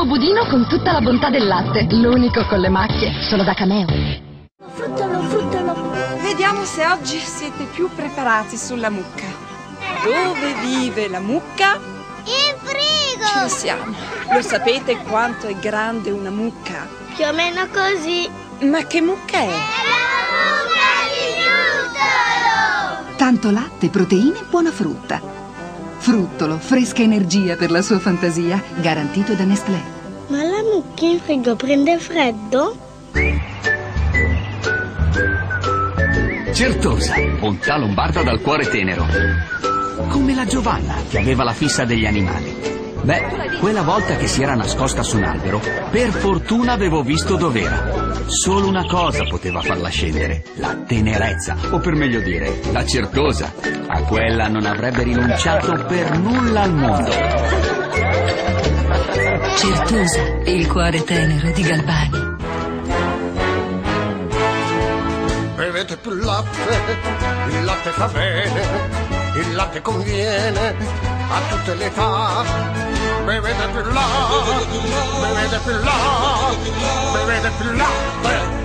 budino con tutta la bontà del latte, l'unico con le macchie, solo da Cameo. Fruttalo, fruttalo. Vediamo se oggi siete più preparati sulla mucca. Dove vive la mucca? In frigo! Ci siamo. Lo sapete quanto è grande una mucca? Più o meno così. Ma che mucca è? La mucca di Fruttalo! Tanto latte, proteine e buona frutta. Fruttolo, fresca energia per la sua fantasia, garantito da Nestlé. Ma la mucca in frigo prende freddo? Certosa, bontà lombarda dal cuore tenero. Come la Giovanna, che aveva la fissa degli animali. Beh, quella volta che si era nascosta su un albero, per fortuna avevo visto dov'era. Solo una cosa poteva farla scendere, la tenerezza, o per meglio dire, la Certosa. A quella non avrebbe rinunciato per nulla al mondo. Certosa, il cuore tenero di Galbani. Bevete più latte, il latte fa bene, il latte conviene a tutte le età. Bevete più latte, bevete più latte, bevete più latte.